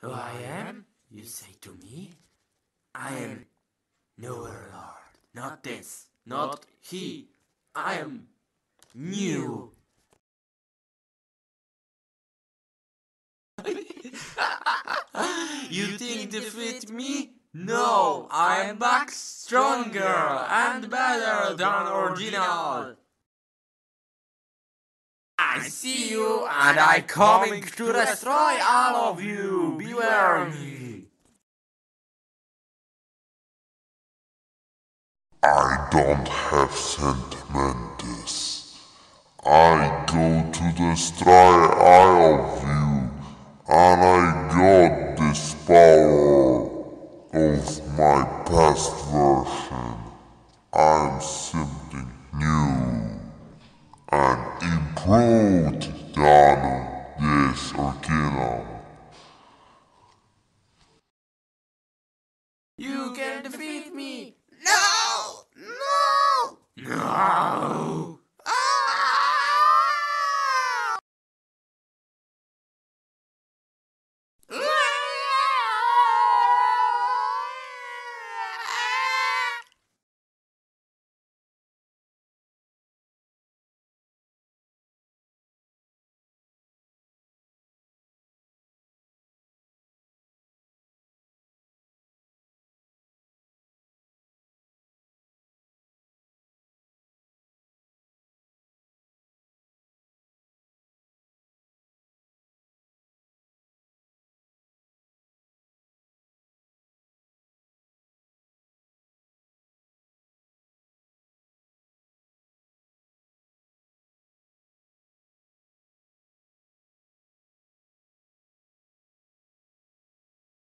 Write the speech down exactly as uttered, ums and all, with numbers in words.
Who I am, you say to me? I am no Lord. Not this, not he. I am new. You think defeat me? No, I am back stronger and better than original. I see you and I coming to destroy all of you. Beware me. I don't have sentiments. I go to destroy all of you, and I got this power of my past version. I'm something new and improved than this original. You can defeat me.